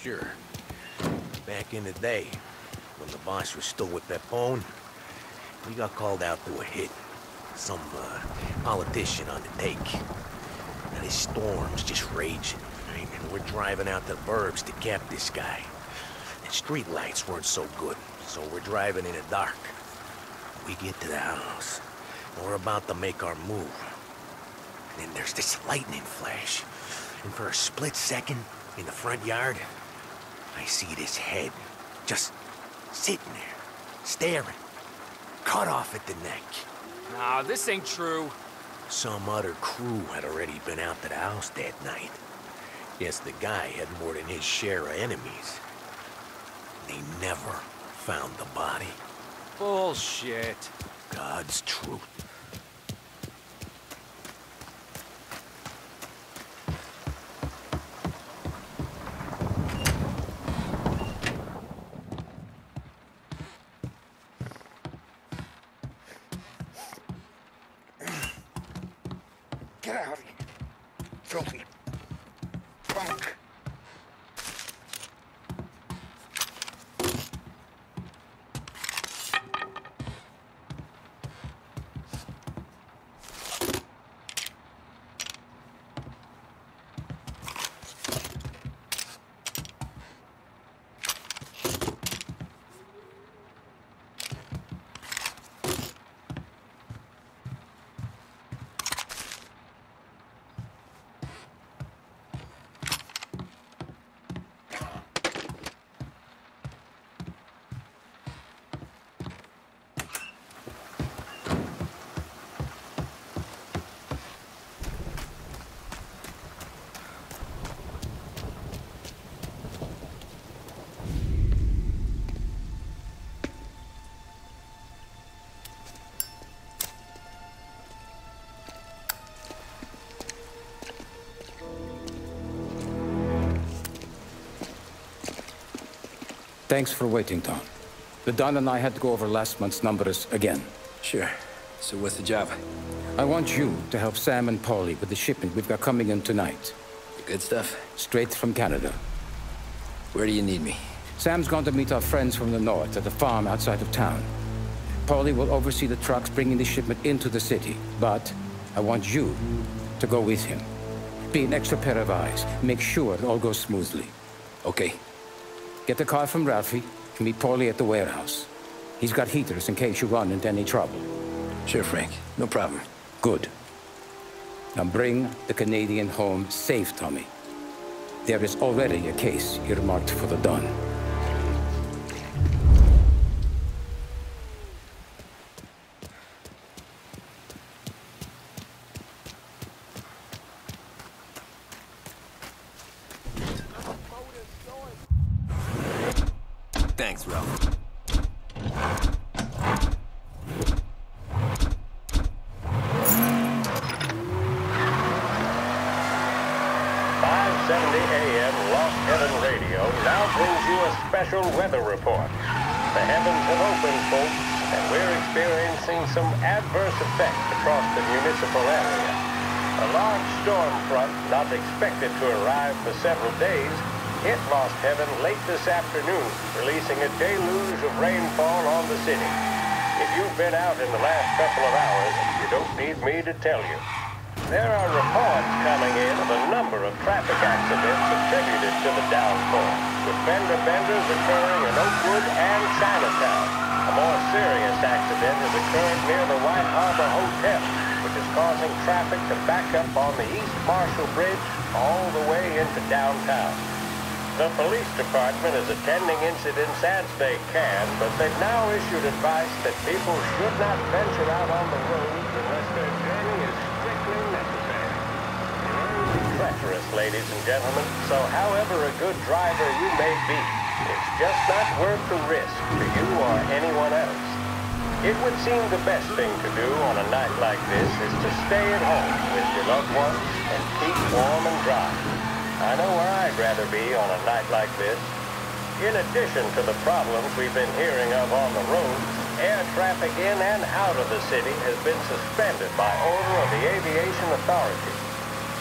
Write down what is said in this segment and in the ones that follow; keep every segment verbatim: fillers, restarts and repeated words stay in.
Sure. Back in the day, when the boss was still with Pepone, we got called out to a hit. Some, uh, politician on the take. And his storm's just raging, right? And we're driving out the burbs to cap this guy. And street lights weren't so good, so we're driving in the dark. We get to the house, and we're about to make our move. And then there's this lightning flash. And for a split second, in the front yard, I see this head, just sitting there, staring, cut off at the neck. Nah, this ain't true. Some other crew had already been out to the house that night. Guess the guy had more than his share of enemies. They never found the body. Bullshit. God's truth. Get out of here, filthy punk. Thanks for waiting, Don. The Don and I had to go over last month's numbers again. Sure. So what's the job? I want you to help Sam and Paulie with the shipment we've got coming in tonight. The good stuff? Straight from Canada. Where do you need me? Sam's going to meet our friends from the north at the farm outside of town. Paulie will oversee the trucks bringing the shipment into the city, but I want you to go with him. Be an extra pair of eyes. Make sure it all goes smoothly. Okay. Get the car from Ralphie and meet Paulie at the warehouse. He's got heaters in case you run into any trouble. Sure, Frank. No problem. Good. Now bring the Canadian home safe, Tommy. There is already a case earmarked for the Don. Thanks, Ralph. five seventy A M Lost Heaven Radio now brings you a special weather report. The heavens have opened, folks, and we're experiencing some adverse effects across the municipal area. A large storm front, not expected to arrive for several days, hit Lost Heaven late this afternoon, releasing a deluge of rainfall on the city. If you've been out in the last couple of hours, you don't need me to tell you. There are reports coming in of a number of traffic accidents attributed to the downpour, with fender benders occurring in Oakwood and Chinatown. A more serious accident has occurred near the White Harbor Hotel, which is causing traffic to back up on the East Marshall Bridge all the way into downtown. The police department is attending incidents as they can, but they've now issued advice that people should not venture out on the roads unless their journey is strictly necessary. The roads are treacherous, ladies and gentlemen, so however a good driver you may be, it's just not worth the risk to you or anyone else. It would seem the best thing to do on a night like this is to stay at home with your loved ones and keep warm and dry. I know where I'd rather be on a night like this. In addition to the problems we've been hearing of on the roads, air traffic in and out of the city has been suspended by order of the aviation authority.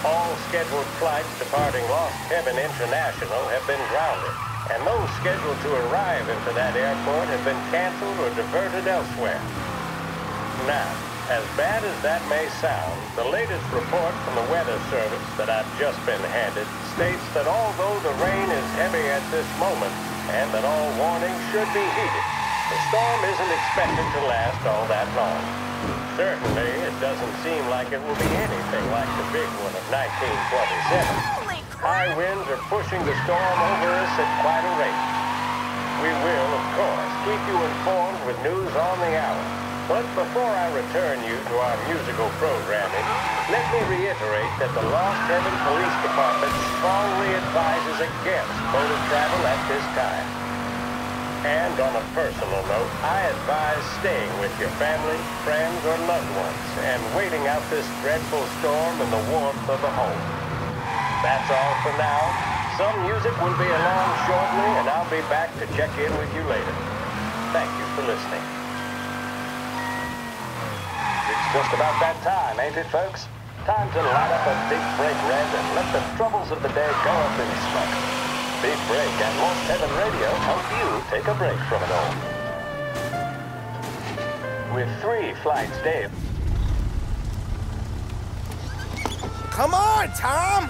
All scheduled flights departing Lost Heaven International have been grounded, and those scheduled to arrive into that airport have been canceled or diverted elsewhere. Now, as bad as that may sound, the latest report from the Weather Service that I've just been handed states that although the rain is heavy at this moment, and that all warnings should be heeded, the storm isn't expected to last all that long. Certainly, it doesn't seem like it will be anything like the big one of nineteen twenty-seven. High winds are pushing the storm over us at quite a rate. We will, of course, keep you informed with news on the hour. But before I return you to our musical programming, let me reiterate that the Lost Heaven Police Department strongly advises against motor travel at this time. And on a personal note, I advise staying with your family, friends, or loved ones, and waiting out this dreadful storm in the warmth of the home. That's all for now. Some music will be along shortly, and I'll be back to check in with you later. Thank you for listening. It's just about that time, ain't it, folks? Time to light up a big break red and let the troubles of the day go up in smoke. Big Break and Lost Heaven Radio help you take a break from it all. With three flights daily. Come on, Tom!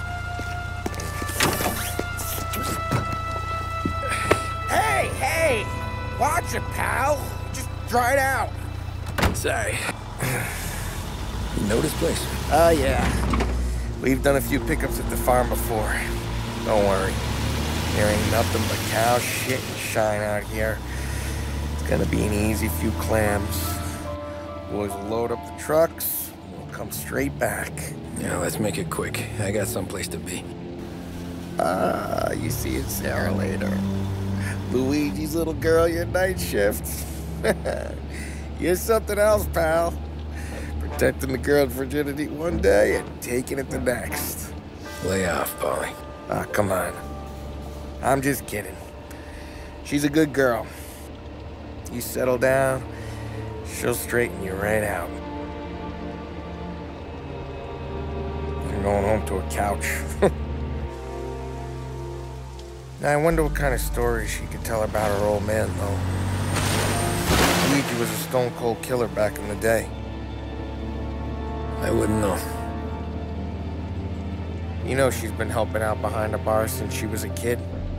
Hey, hey! Watch it, pal! Just dry it out. Sorry. You know this place? Oh, uh, yeah. We've done a few pickups at the farm before. Don't worry. There ain't nothing but cow shit and shine out here. It's gonna be an easy few clams. Boys will load up the trucks, and we'll come straight back. Yeah, let's make it quick. I got someplace to be. Ah, uh, you see it, Sarah, later. Luigi's little girl, your night shift. You're something else, pal. Protecting the girl's virginity one day and taking it the next. Lay off, Polly. Ah, come on. I'm just kidding. She's a good girl. You settle down, she'll straighten you right out. I'm going home to a couch. Now, I wonder what kind of stories she could tell about her old man, though. Luigi was a stone-cold killer back in the day. I wouldn't know. You know she's been helping out behind the bar since she was a kid.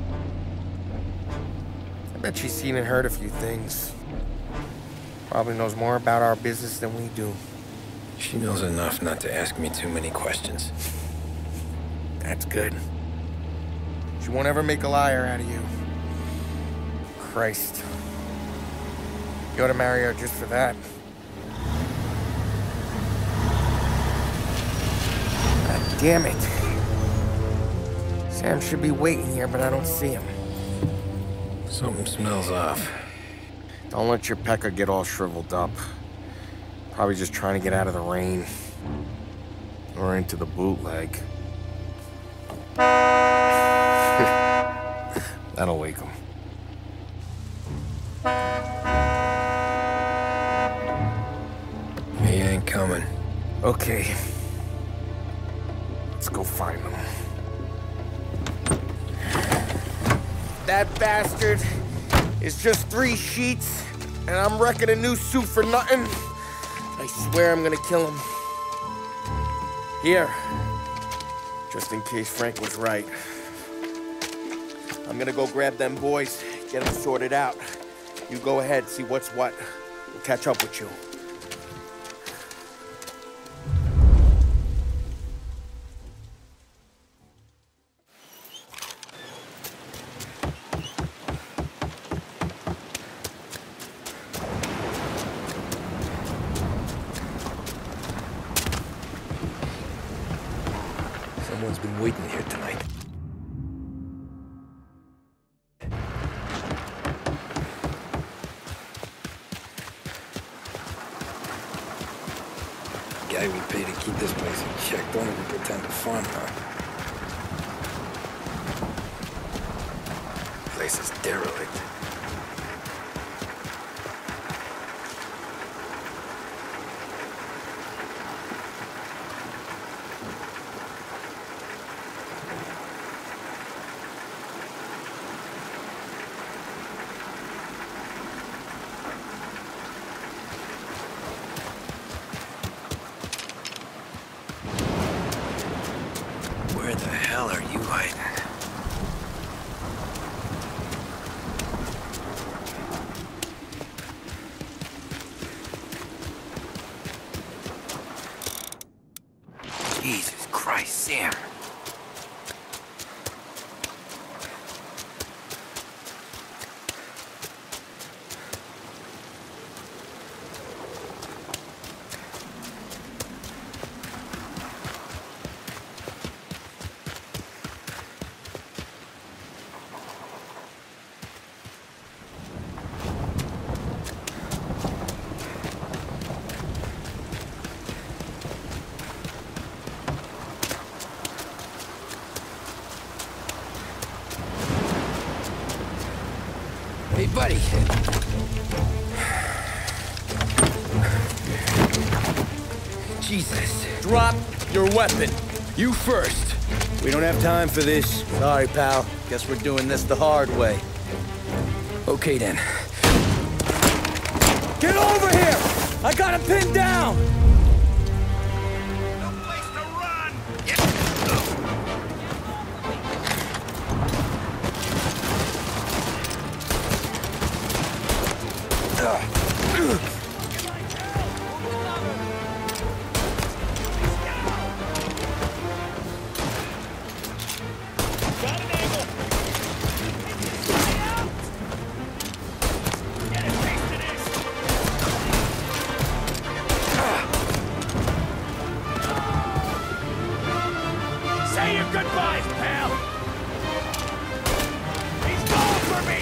I bet she's seen and heard a few things. Probably knows more about our business than we do. She knows enough not to ask me too many questions. That's good. She won't ever make a liar out of you. Christ. You ought to marry her just for that. God damn it. Sam should be waiting here, but I don't see him. Something smells off. Don't let your pecker get all shriveled up. Probably just trying to get out of the rain. Or into the bootleg. That'll wake him. He ain't coming. Okay. Let's go find him. That bastard is just three sheets, and I'm wrecking a new suit for nothing. I swear I'm gonna kill him. Here. Just in case Frank was right. I'm gonna go grab them boys, get them sorted out. You go ahead, see what's what. We'll catch up with you. Someone's been waiting here tonight. Guy we pay to keep this place in check don't even pretend to farm now. Place is derelict. you hiding? Jesus Christ, Sam. Hey, buddy. Jesus. Drop your weapon. You first. We don't have time for this. Sorry, pal. Guess we're doing this the hard way. Okay, then. Get over here! I got him pinned down! No place to run! Say your goodbyes, pal! He's going for me!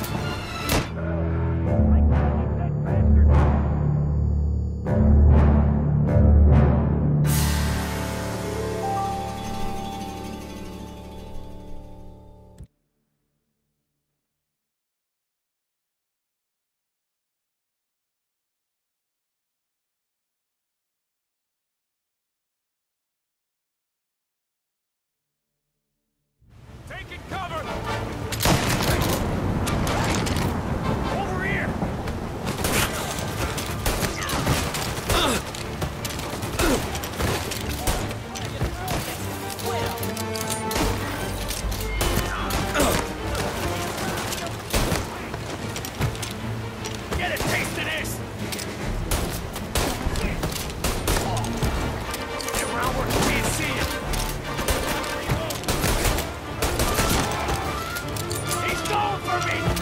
Taking cover! Over here! Get a taste of this! Get around where you can't see it! He's going for me!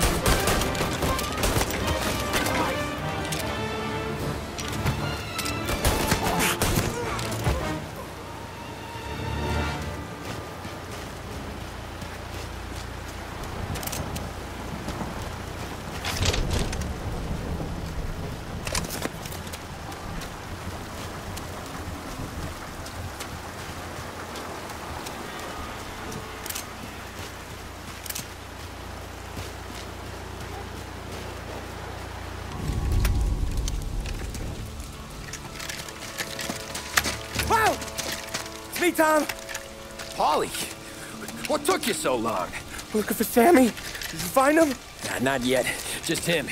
Wow! It's me, Tom. Paulie, what took you so long? Looking for Sammy. Did you find him? Nah, not yet. Just him.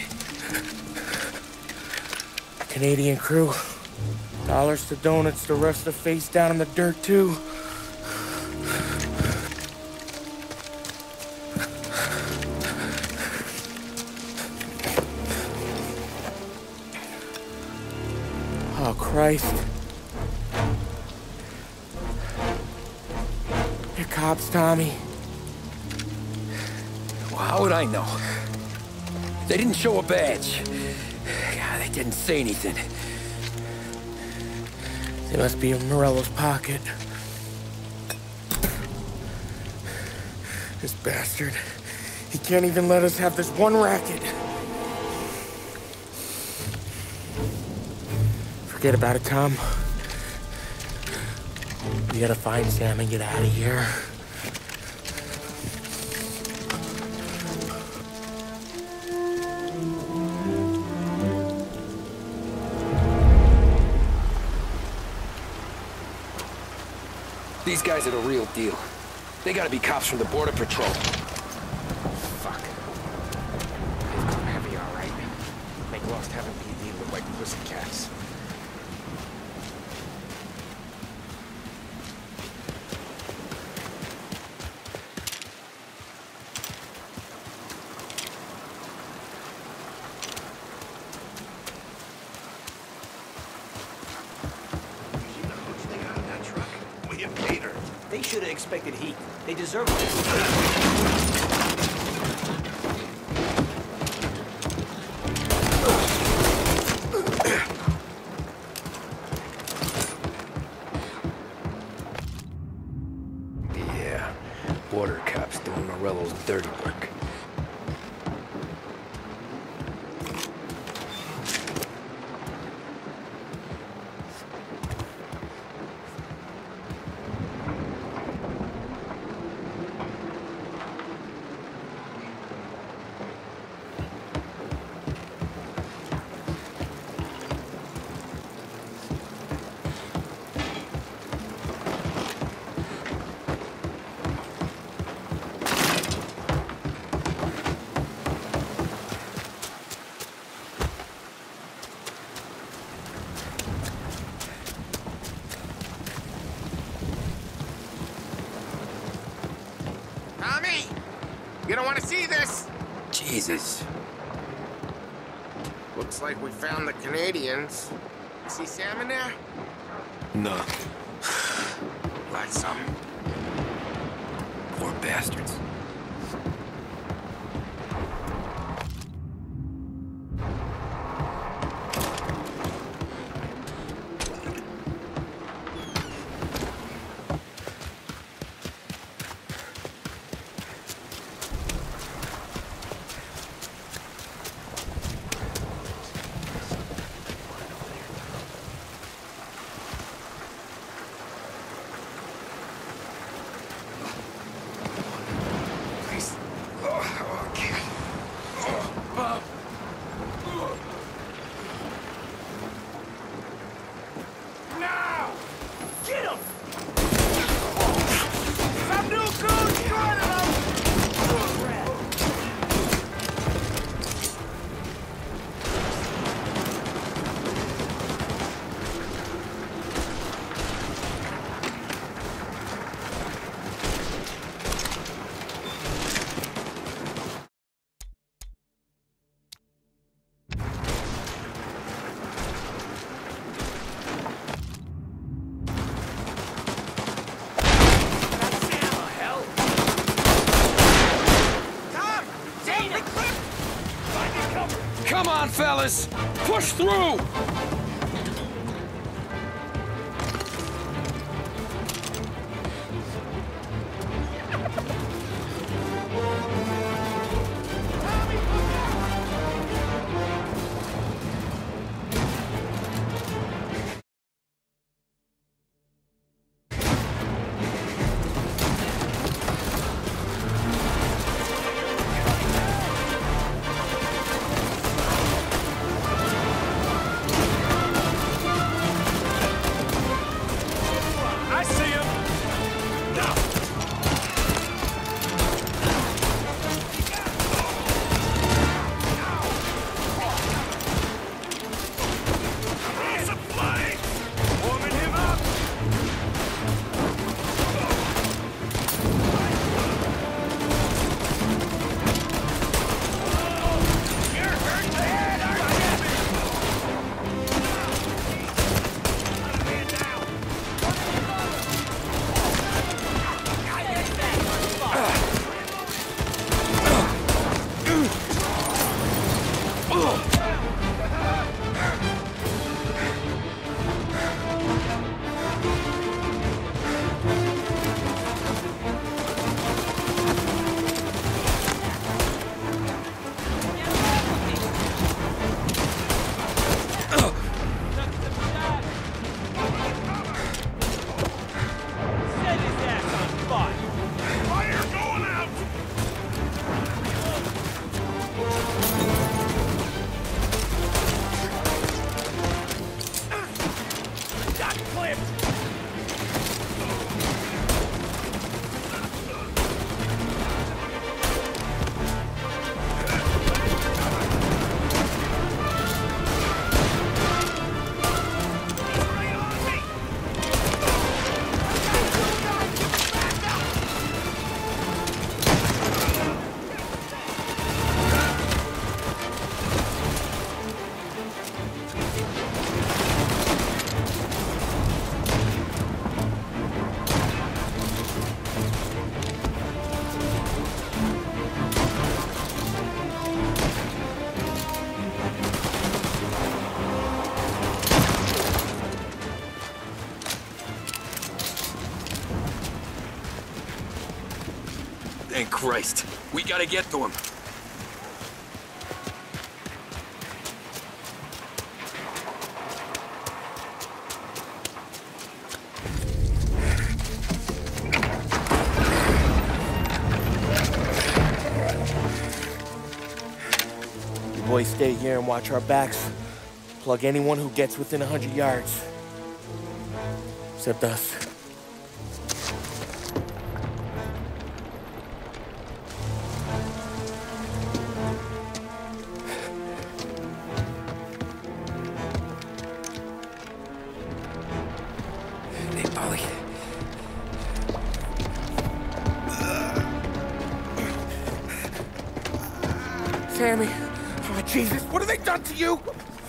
Canadian crew. Dollars to donuts, the rest of face down in the dirt, too. Oh, Christ. They're cops, Tommy. Well, how would I know? They didn't show a badge. God, they didn't say anything. They must be in Morello's pocket. This bastard. He can't even let us have this one racket. Forget about it, Tom. We gotta find Sam and get out of here. These guys are the real deal. They gotta be cops from the Border Patrol. Fuck. They've come heavy, all right. Make Lost Heaven P D look like pussycats. unexpected heat. They deserve it. Yeah, border cops doing Morello's dirty work. Tommy! You don't want to see this! Jesus. Looks like we found the Canadians. See Sam in there? No. Like some. Poor bastards. Come on, fellas! Push through! Thank Christ. We gotta get to him. You boys stay here and watch our backs. Plug anyone who gets within a hundred yards. Except us. Hey, Ollie. Sammy. Oh, Jesus, what have they done to you?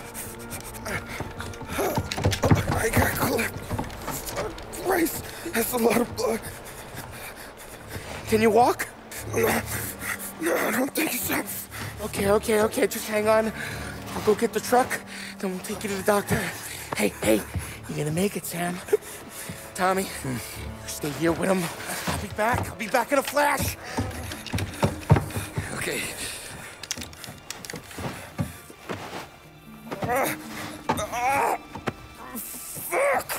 I got clipped. Christ, that's a lot of blood. Can you walk? No, no, I don't think so. Okay, okay, okay, just hang on. I'll go get the truck, then we'll take you to the doctor. Hey, hey, you're gonna make it, Sam. Tommy, you stay here with him. I'll be back. I'll be back in a flash. Okay. Uh, uh, fuck!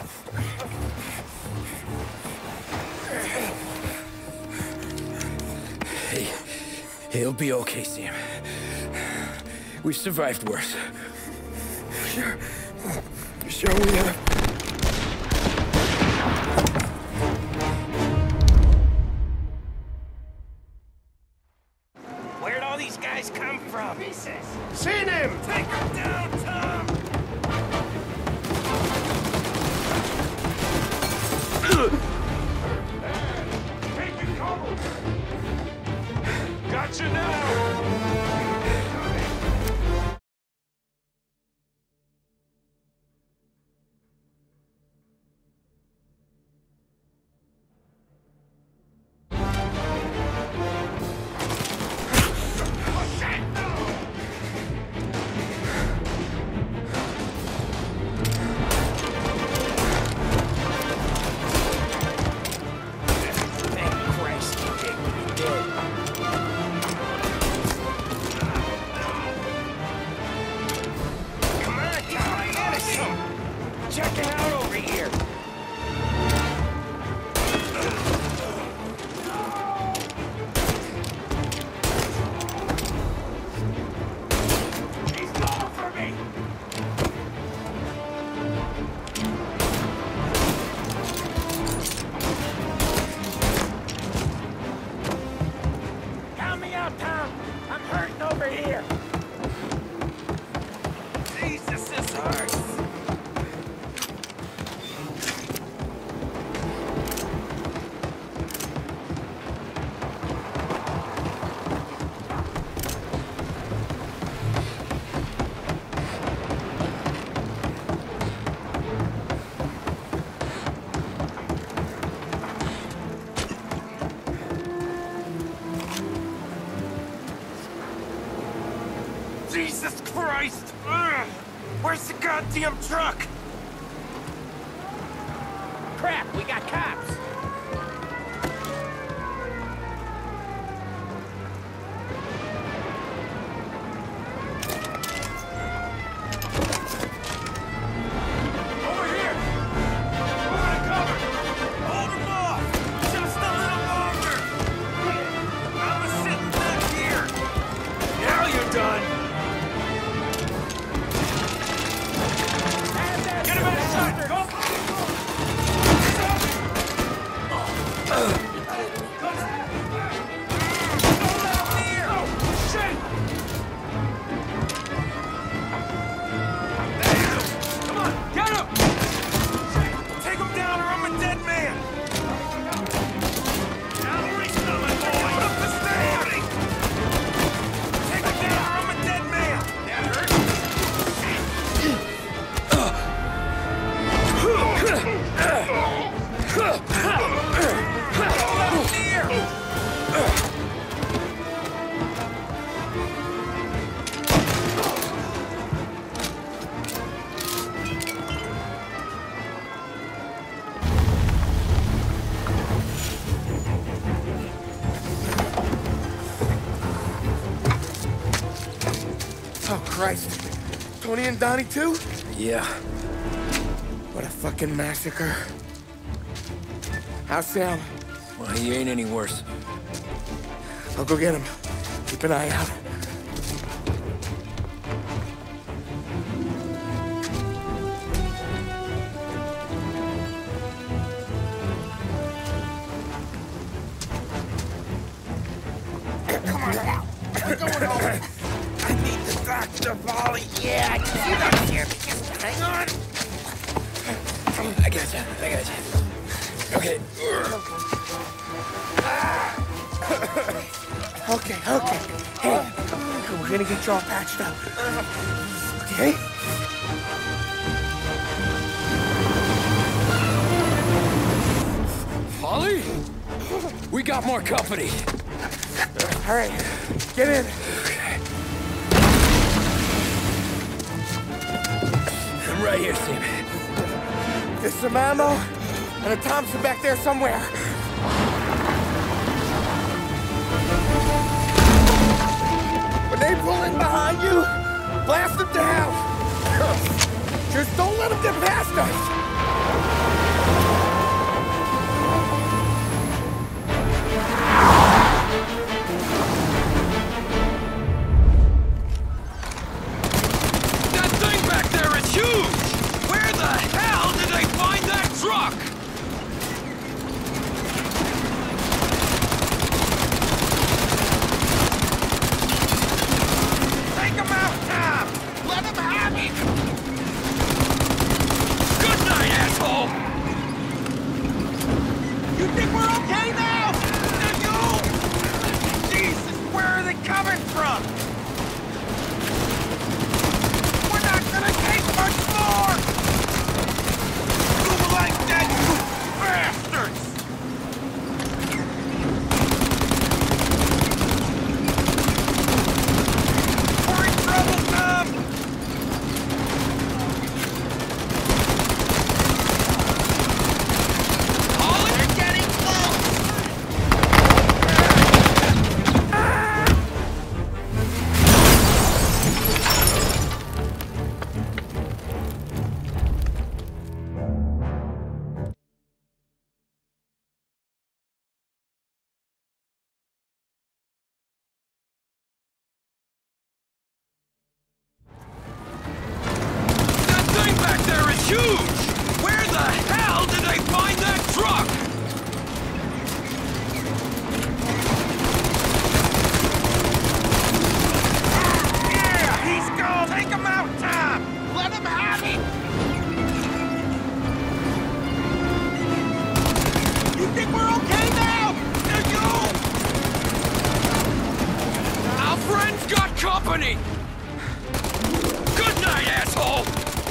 Hey, he'll be okay, Sam. We've survived worse. Sure. Sure we have. Where'd all these guys come from? Seen him! Take him down, Tom! Taking cover! Gotcha now! Check it out over here! He's going for me! Count me out, Tom! I'm hurting over here! Jesus, this hurts! Jesus Christ! Ugh. Where's the goddamn truck? Crap, we got cops! Over here! Over to cover! Hold them off! Just a little longer! I was sitting back here! Now you're done! Get him in the shot! Go! Christ. Tony and Donnie too? Yeah. What a fucking massacre. How's Sam? Well, he ain't any worse. I'll go get him. Keep an eye out. Come on now. We're going home. I need the doctor, Polly. Yeah, you don't hear me. Just hang on. I got you. I got you. Okay. Okay, okay. Hey, we're gonna get you all patched up. Okay? Polly? We got more company. All right, get in. I'm right here, Sam. There's some ammo and a Thompson back there somewhere. When they pull in behind you, blast them down. Just don't let them get past us. That thing back there is huge! Where the hell did they find that truck? Take him out, Tom! Let him have it! Good night, asshole! You think we're okay now? Do you? Jesus, where are they coming from? We're not gonna take much more! Move like that, you bastards! We're in trouble, Tom! All they're getting close! That thing back there is huge! Where the hell did they find that truck? Yeah, he's gone! Take him out, Tom! Let him have it! You think we're okay now? Do you? Our friend's got company! Good night, asshole!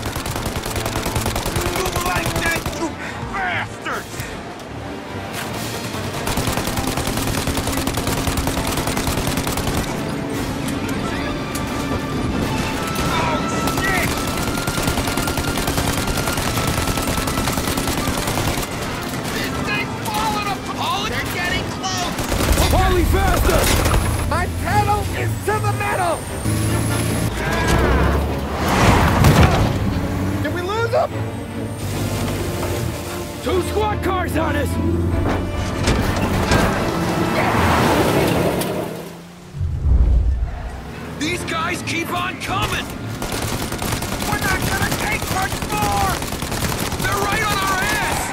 Move like that, you bastards! Oh, shit! This thing's falling apart! They're getting close! Polly, faster! My pedal is to the metal. Did we lose them? Two squad cars on us! These guys keep on coming! We're not gonna take much more! They're right on our ass!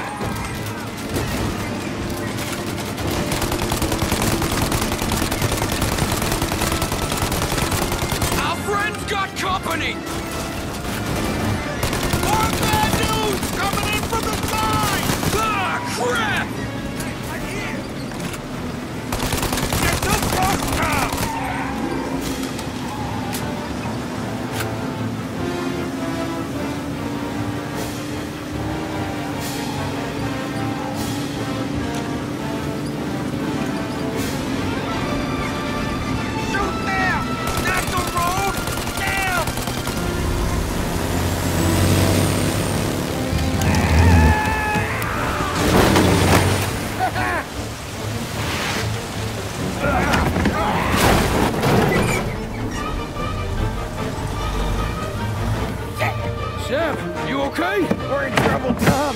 Our friend's got company! More bad news coming in from the side! Ah, crap! I'm here! Get too close now! okay? We're in trouble, Tom.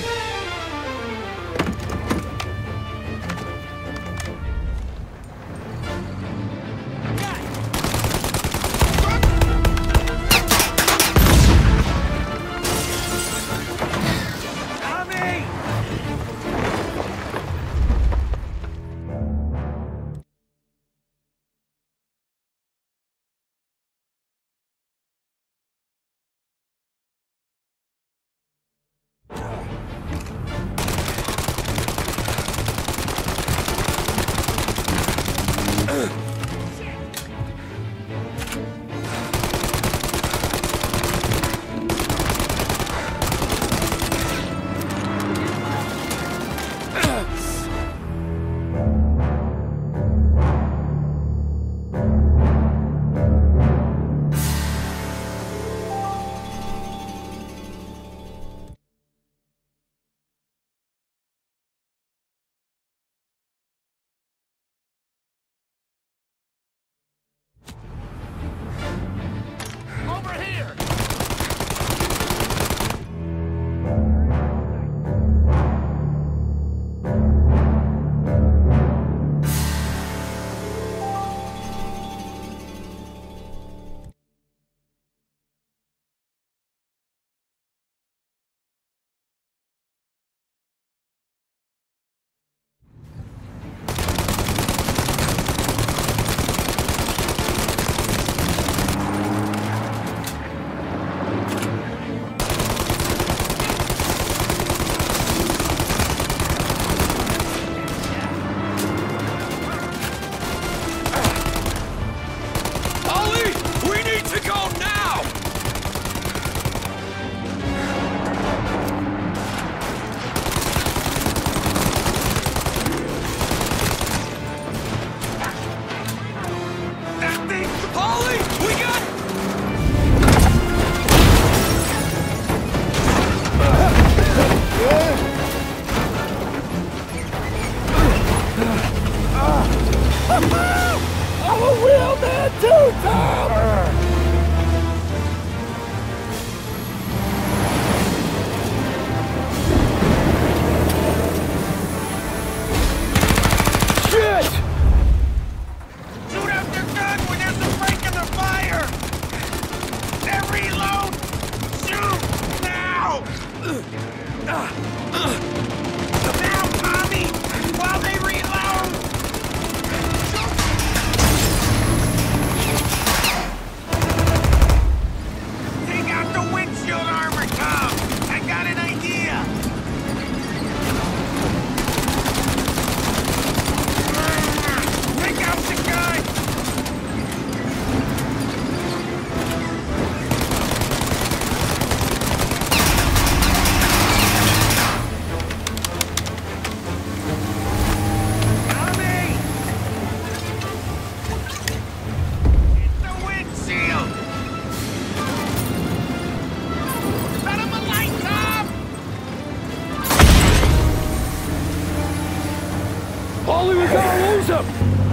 Paulie, we gotta lose him!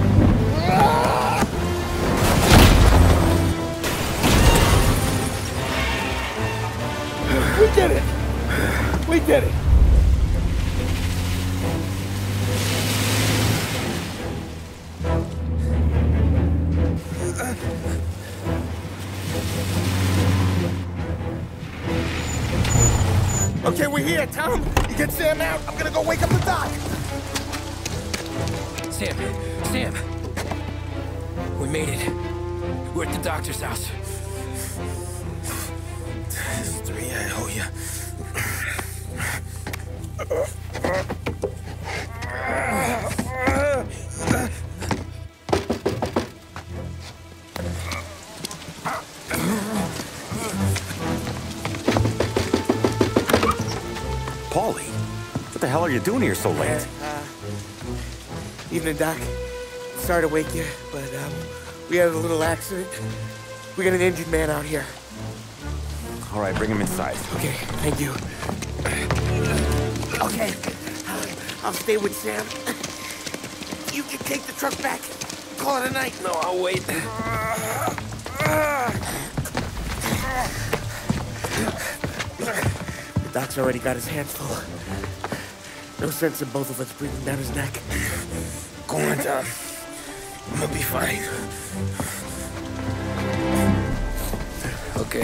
We did it! We did it! Okay, we're here, Tom. You get Sam out. I'm gonna go wake up the doc. Sam, Sam. We made it. We're at the doctor's house. Three, I owe you. Paulie, what the hell are you doing here so late? Uh, evening, Doc. Sorry to wake you, but um, we had a little accident. We got an injured man out here. All right, bring him inside. Okay, thank you. Okay, uh, I'll stay with Sam. You can take the truck back. Call it a night. No, I'll wait. Doc's already got his hands full. No sense in both of us breathing down his neck. Go on, Tom. I'm gonna be fine. Okay.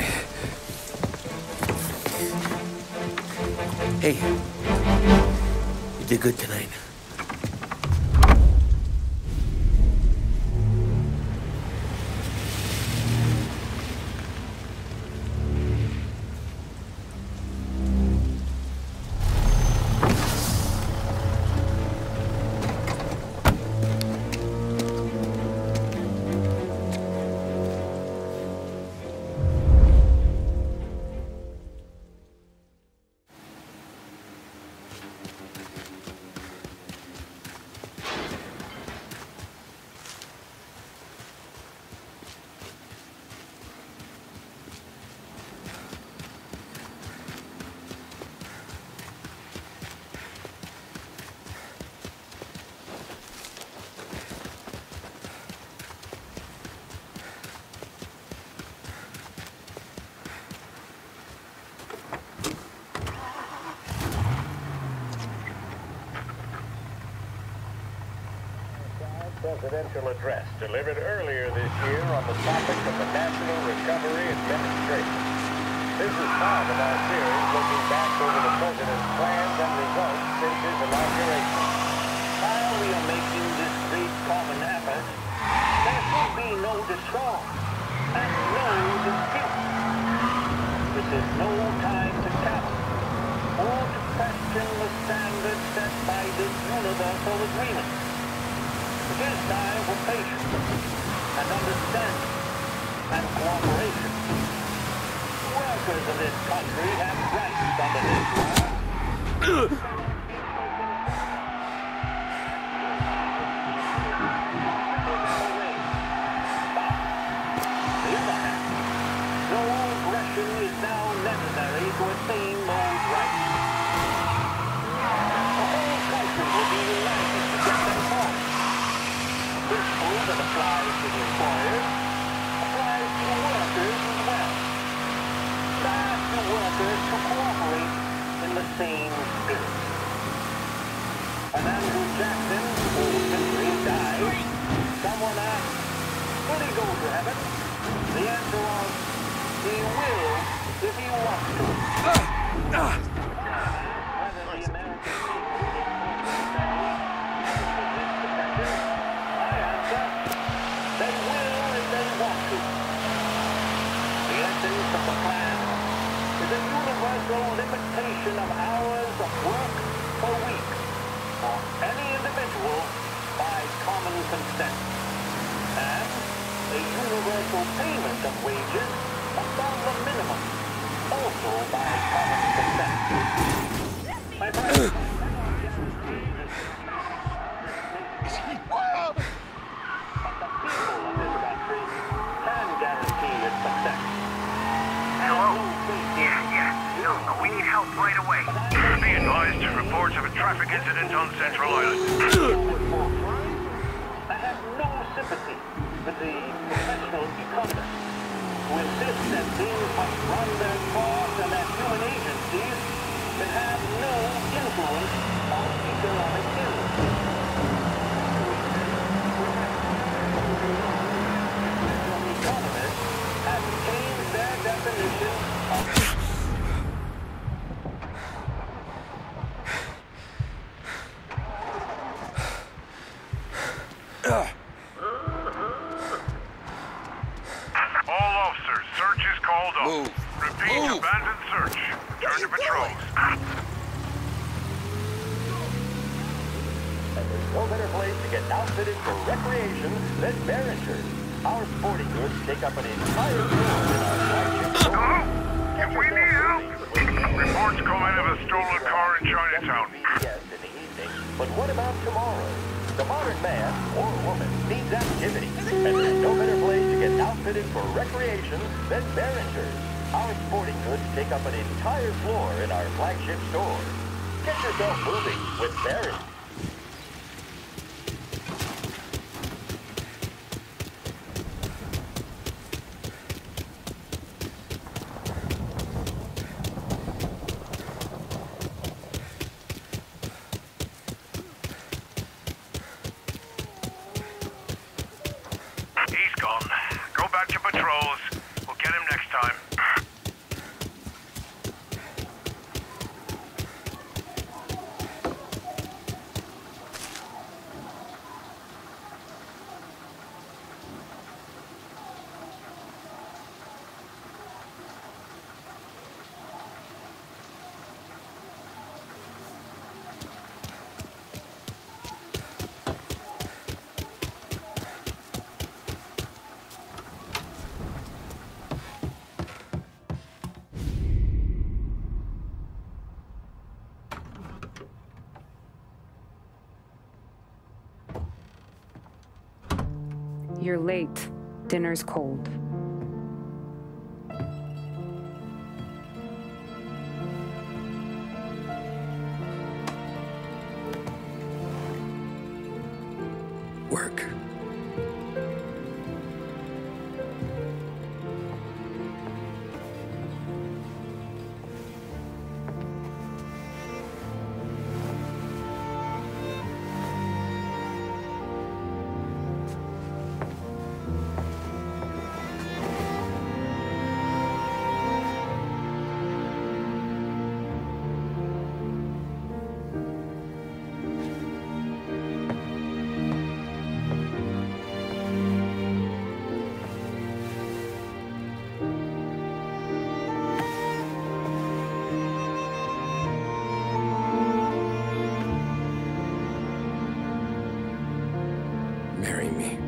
Hey, you did good tonight. Presidential address delivered earlier this year on the topic of the National Recovery Administration. This is part of our series looking back over the president's plans and results since his inauguration. While we are making this great common effort, there should be no distraught and no dispute. This is no time to count or to question the standards set by this universal agreement. It is time for patience and understanding and cooperation. Workers of this country have rights under this law. On the other hand, no aggression is now necessary to attain those rights. The whole country will be united to get them forward. Principle that applies to the employers applies to the workers as well. Ask the workers to cooperate in the same spirit. When Andrew Jackson, who simply died, someone asked, will he go to heaven? The answer was, he will if he wants to. Whether the American of the plan is a universal limitation of hours of work per week for any individual by common consent, and a universal payment of wages above the minimum, also by common consent. My friend, but the people of this country can guarantee its success. Hello? Yeah, yeah. No, no, we need help right away. Be advised, reports of a traffic incident on Central Island. I have no sympathy with the professional economists who insist that things must run their course and that human agencies can have no influence on economic industry. Economists have changed their definition of... All officers, search is called off. Move. Repeat, Move. abandoned search. Turn to patrols. And there's no better place to get outfitted for recreation than Behringer's. Our sporting goods take up an entire floor in our flagship store. Hello? If we need help. Reports come in of a stolen car in Chinatown. Yes, in the evening. But what about tomorrow? The modern man or woman needs activity. And there's no better place to get outfitted for recreation than Behringer's. Our sporting goods take up an entire floor in our flagship store. Get yourself moving with Behringer. You're late. Dinner's cold. Work. Marry me.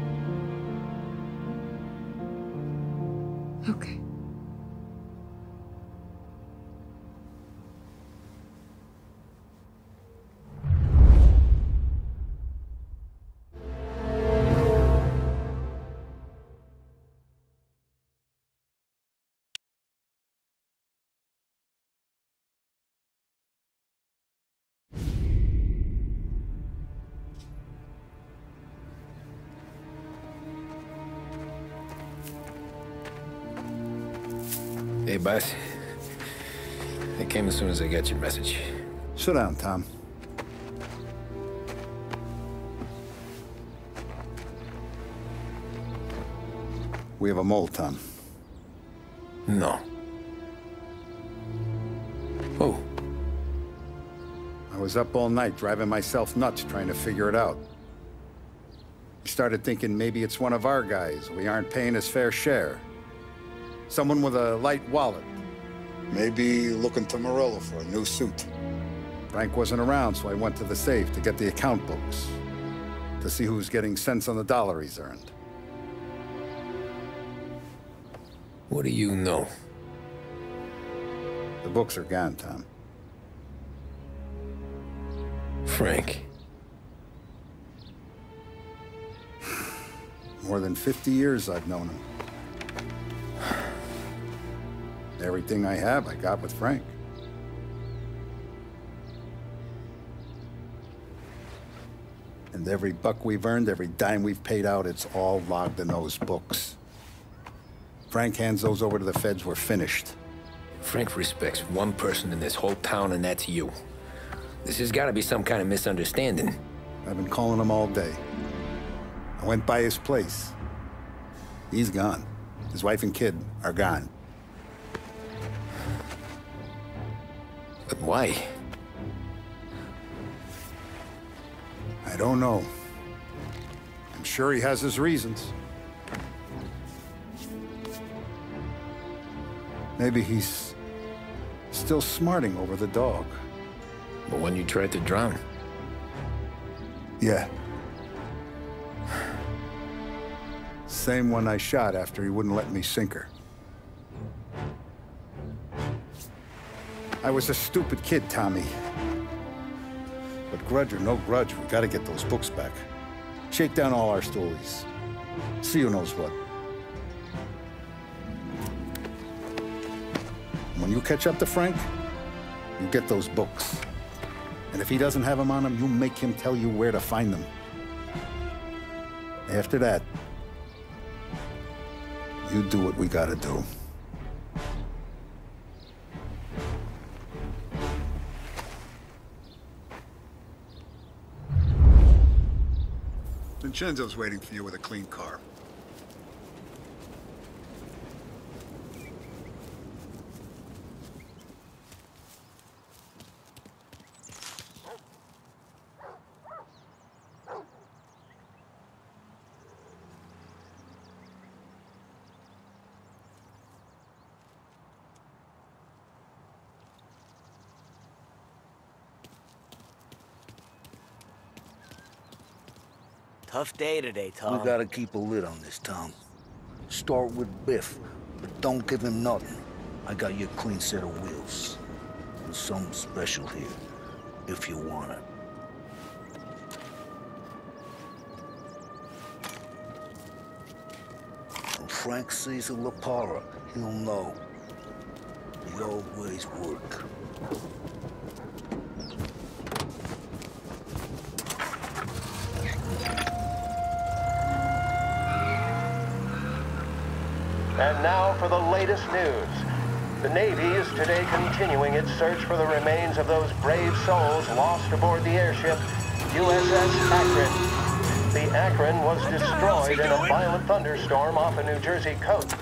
Okay. Hey, boss. I came as soon as I got your message. Sit down, Tom. We have a mole, Tom. No. Oh. I was up all night driving myself nuts trying to figure it out. I started thinking maybe it's one of our guys. We aren't paying his fair share. Someone with a light wallet. Maybe looking to Morello for a new suit. Frank wasn't around, so I went to the safe to get the account books. To see who's getting cents on the dollar he's earned. What do you know? The books are gone, Tom. Frank. More than fifty years I've known him. Everything I have, I got with Frank. And every buck we've earned, every dime we've paid out, it's all logged in those books. Frank hands those over to the feds, we're finished. Frank respects one person in this whole town, and that's you. This has got to be some kind of misunderstanding. I've been calling him all day. I went by his place. He's gone. His wife and kid are gone. But why? I don't know. I'm sure he has his reasons. Maybe he's still smarting over the dog. The one you tried to drown? Yeah. Same one I shot after he wouldn't let me sink her. I was a stupid kid, Tommy. But grudge or no grudge, we gotta get those books back. Shake down all our stories. See who knows what. When you catch up to Frank, you get those books. And if he doesn't have them on him, you make him tell you where to find them. After that, you do what we gotta do. Vincenzo's waiting for you with a clean car. Tough day today, Tom. We gotta keep a lid on this, Tom. Start with Biff, but don't give him nothing. I got you a clean set of wheels. There's something special here, if you want it. Frank sees a La Parra, he'll know. They always work. And now for the latest news. The Navy is today continuing its search for the remains of those brave souls lost aboard the airship U S S Akron. The Akron was destroyed in a violent thunderstorm off a New Jersey coast.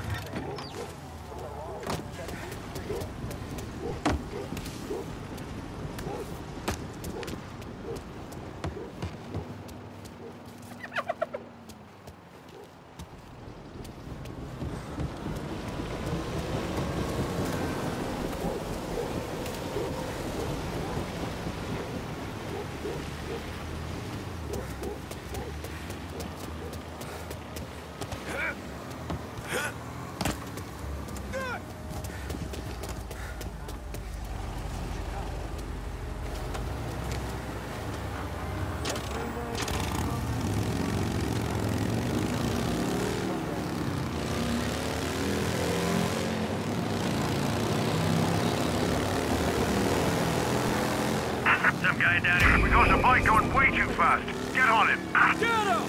Some guy down here. We got a bike going way too fast. Get on it. Get him!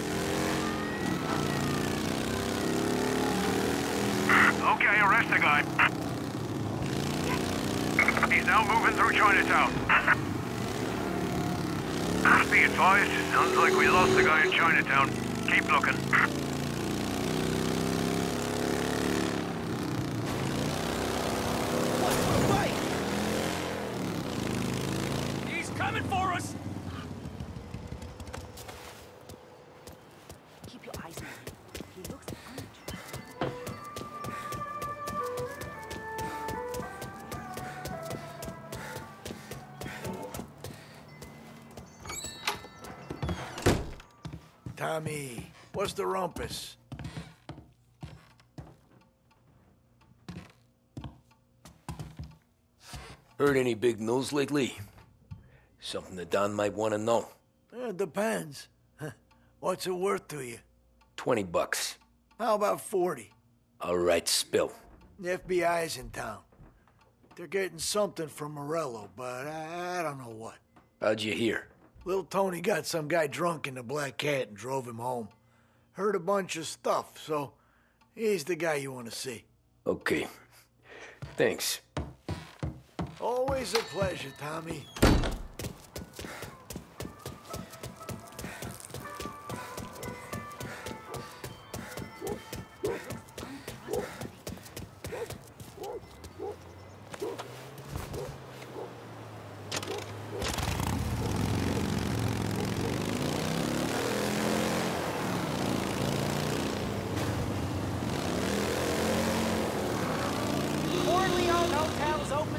Okay, arrest the guy. He's now moving through Chinatown. Be advised, sounds like we lost the guy in Chinatown. Keep looking. Coming for us! Keep your eyes on him. He looks unattractive. Tommy, what's the rumpus? Heard any big news lately? Something that Don might want to know. It depends. What's it worth to you? Twenty bucks. How about forty? All right, spill. The F B I's in town. They're getting something from Morello, but I, I don't know what. How'd you hear? Little Tony got some guy drunk in the Black Cat and drove him home. Heard a bunch of stuff, so he's the guy you want to see. Okay. Thanks. Always a pleasure, Tommy. Corleone Hotel's open.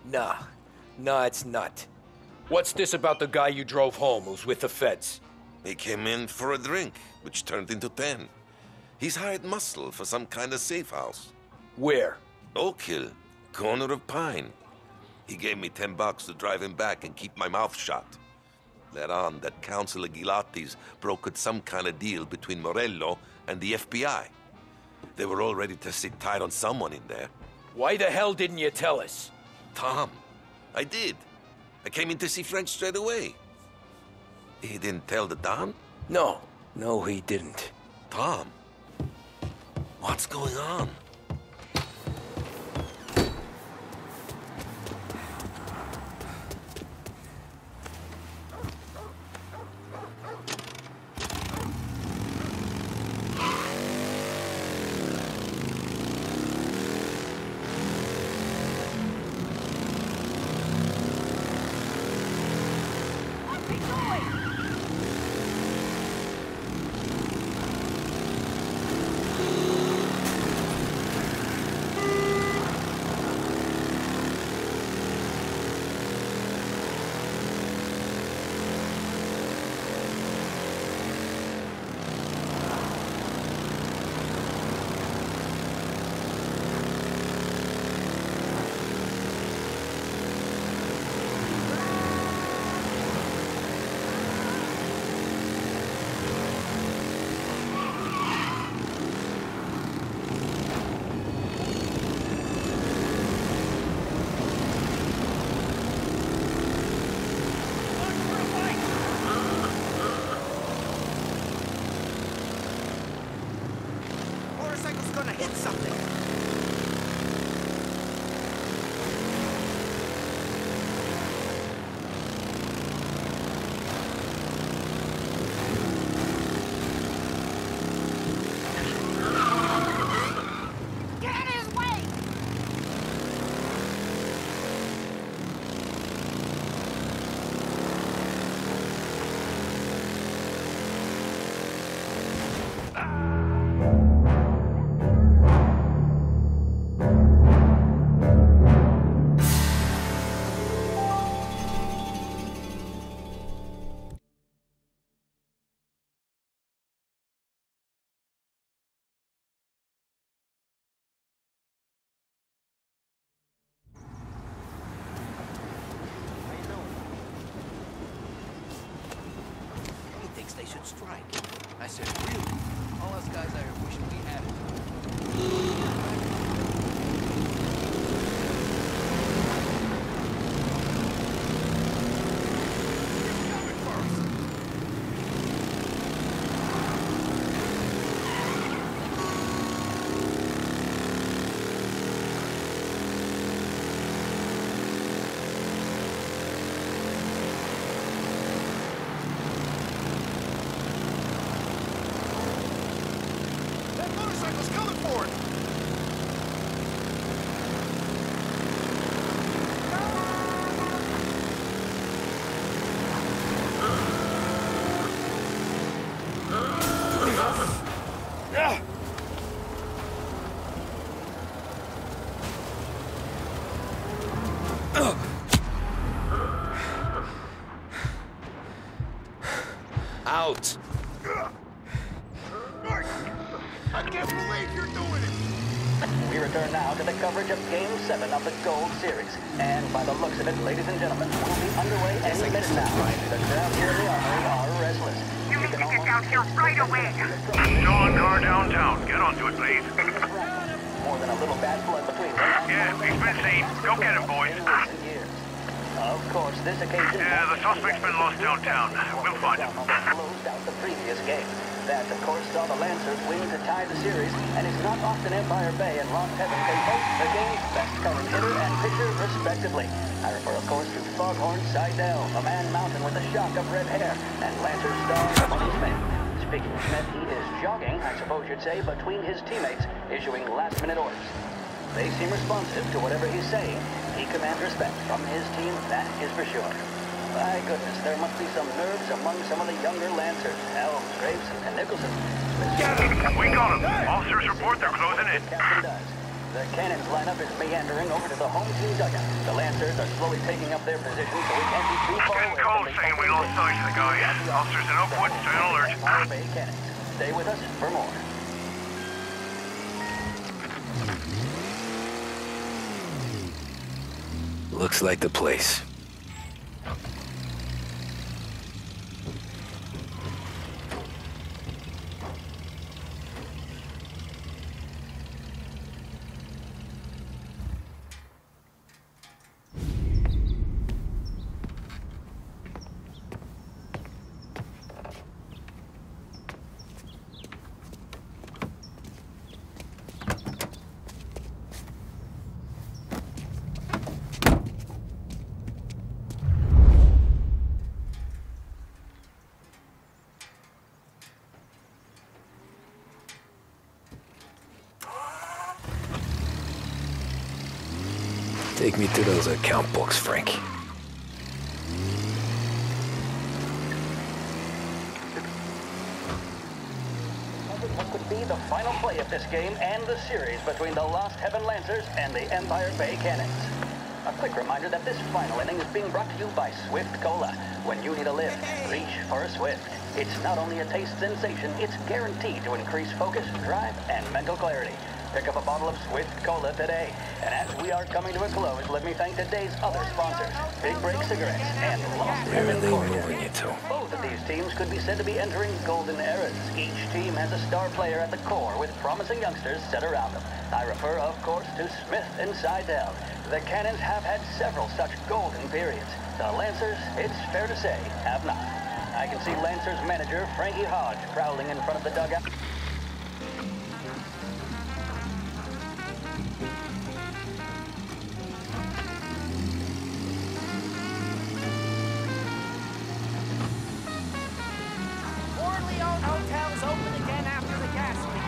Nah. Nah, it's not. What's this about the guy you drove home who's with the feds? He came in for a drink, which turned into ten. He's hired muscle for some kind of safe house. Where? Oak Hill, corner of Pine. He gave me ten bucks to drive him back and keep my mouth shut. Let on that Councilor Gilatti's brokered some kind of deal between Morello and the F B I. They were all ready to sit tight on someone in there. Why the hell didn't you tell us? Tom, I did. I came in to see Frank straight away. He didn't tell the Don? No. No, he didn't. Tom, what's going on? They should strike. I said, really? All us guys out here wishing we had it. Out! I can't believe you're doing it! We return now to the coverage of Game seven of the Gold Series. And by the looks of it, ladies and gentlemen, we'll be underway any minute now. The crowd here in the Armory are restless. You need to get down here right away. Still on car downtown. Get onto it, please. More than a little bad blood between them. Yeah, he's been seen. Go get him, boys. Of course, this occasion... Yeah, the suspect's been lost downtown. We'll find him. ...closed out the previous game. That, of course, saw the Lancers win to tie the series, and it's not often Empire Bay and Lost Heaven can both the game's best current hitter and pitcher, respectively. I refer, of course, to Foghorn Seidel, a man mountain with a shock of red hair, and Lancer star Tony Smith. Speaking of Smith, he is jogging, I suppose you'd say, between his teammates, issuing last-minute orders. They seem responsive to whatever he's saying. He commands respect from his team, that is for sure. My goodness, there must be some nerves among some of the younger Lancers. Helms, Graves, and Nicholson. Get him! We got him! Officers report they're closing in. Captain does. The cannons lineup is meandering over to the home team dugout. The Lancers are slowly taking up their position, so we can't be too far away Call from the saying we lost sight of the guy. Officers in Oakwood, stay on alert. Empire Bay cannons. Stay with us for more. Looks like the place. Take me to those account books, Frank. What could be the final play of this game and the series between the Lost Heaven Lancers and the Empire Bay Cannons. A quick reminder that this final inning is being brought to you by Swift Cola. When you need a lift, reach for a Swift. It's not only a taste sensation, it's guaranteed to increase focus, drive, and mental clarity. Pick up a bottle of Swift Cola today. And as we are coming to a close, let me thank today's other sponsors, Big Break Cigarettes and Lost Where are Heaven they Cordial. moving you to? Both of these teams could be said to be entering golden eras. Each team has a star player at the core with promising youngsters set around them. I refer, of course, to Smith and Seidel. The Cannons have had several such golden periods. The Lancers, it's fair to say, have not. I can see Lancers manager Frankie Hodge prowling in front of the dugout. Corleone Hotel is open again after the gas leak.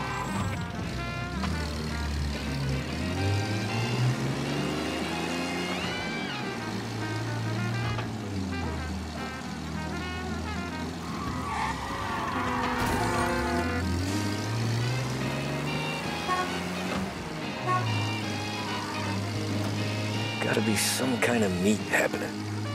Gotta be some kind of meet happening.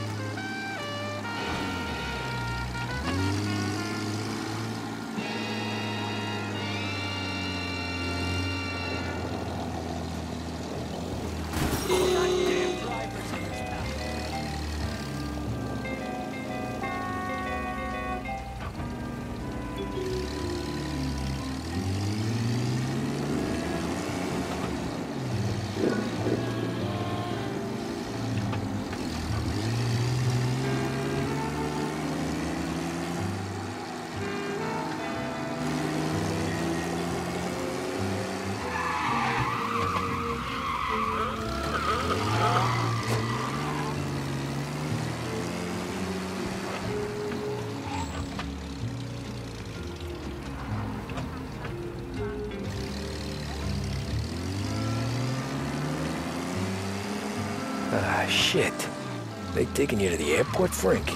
Ah, shit. They taking you to the airport, Frank?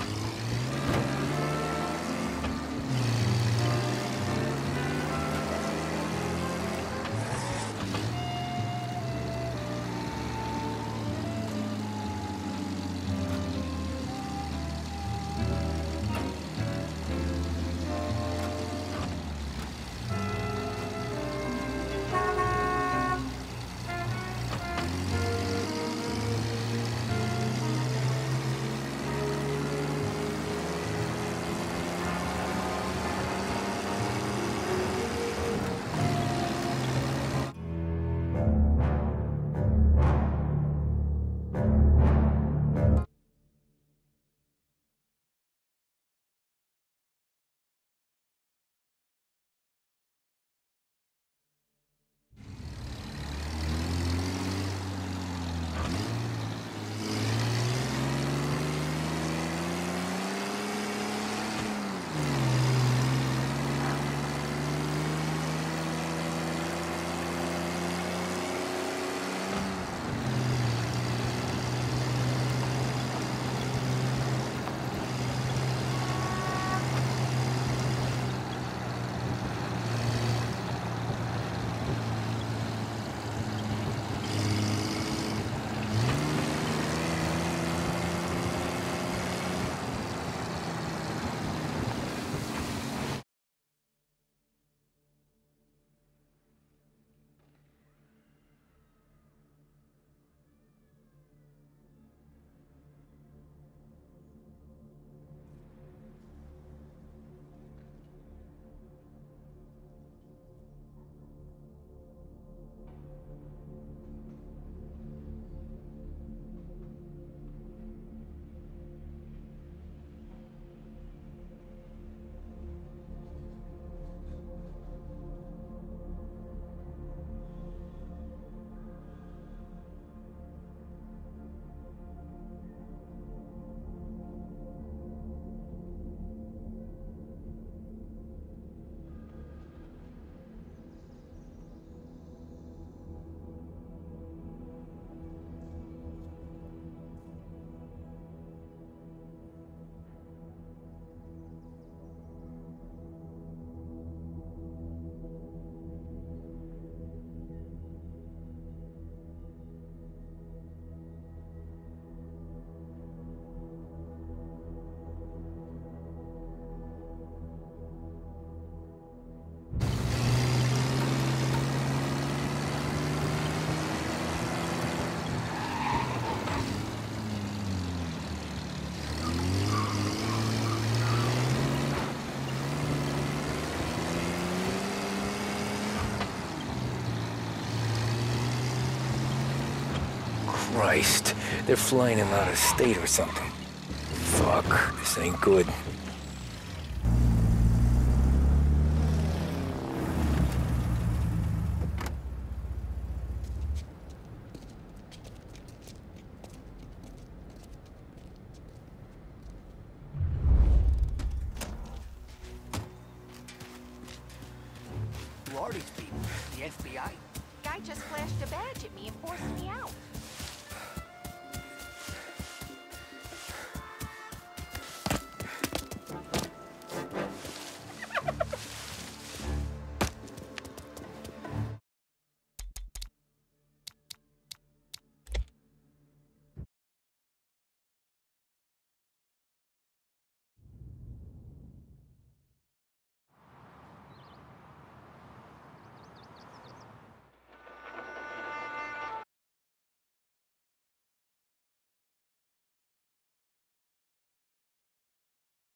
Christ. They're flying him out of state or something. Fuck, this ain't good. Who are these people? The F B I? Guy just flashed a badge at me and forced me out.